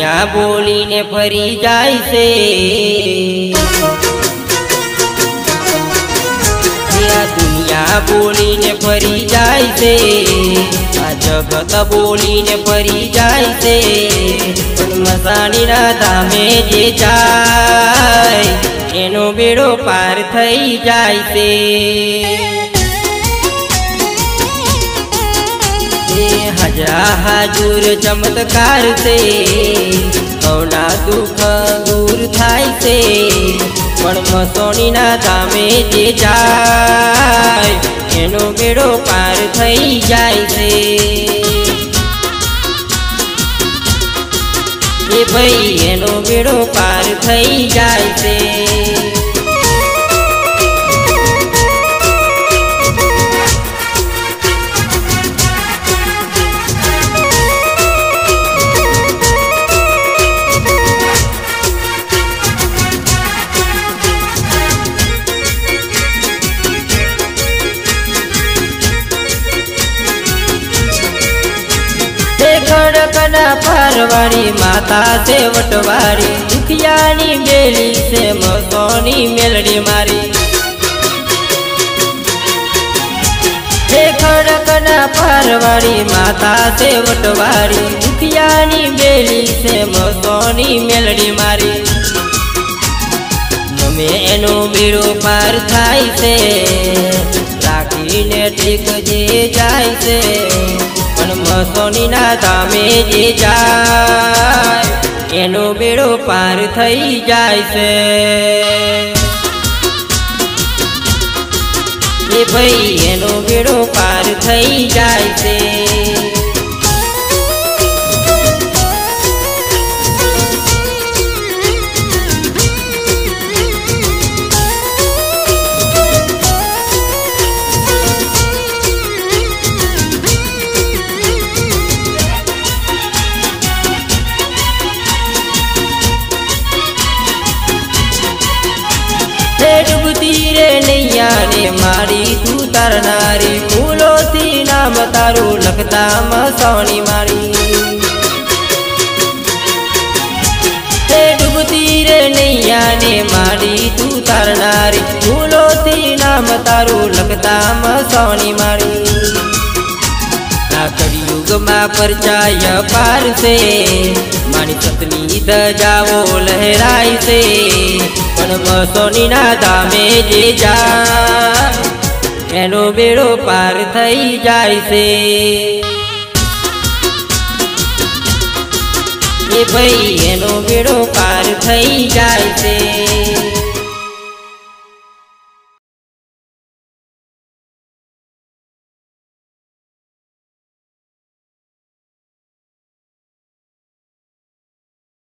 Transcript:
दुनिया बोली ने फरी जाय से। दुनिया बोली ने फरी जाय से, आ जगत बोली ने फरी जाय से। मसाणी ना धामे जे जाय एनो बेड़ो पार थई जाय से। हाजूर चमत्कार से कौना दुख दूर थाय से। पण मसोनी ना धामे जे जाय एनो बेड़ो पार थई जाय से। ए भाई एनो बेड़ो पार थई जाय से। खड़कना पारवाड़ी माता से वटवाड़ी, दुखियानी बेली से मसोनी मेलड़ी मारी। खड़कना पारवाड़ी माता से वटवाड़ी, दुखियानी बेली से मसोनी मेलड़ी मारी। नमे एनो बेड़ो पार थाय से, राखी ने टीक जे जाय से। मसोनी ना धामे जे जाय एनो बेड़ो पार थई जाय से। ए भाई एनो बेड़ो पार थई जाय से। डूबती रे नैया ने मारी तू तरनारी, फूलो थी नाम तारू लखता मसोनी मारी। डूबती रे नैया ने मारी तू तरनारी, फूलो थी नाम तारू लखता मसोनी मारी। कलयुग में परचाय पार से, मानी सतनी दजाओ लहराय से। पण मसोनी ना धामे जे जाय एनो बेड़ो पार थई जाय से। ए भाई एनो बेड़ो पार थई जाय से।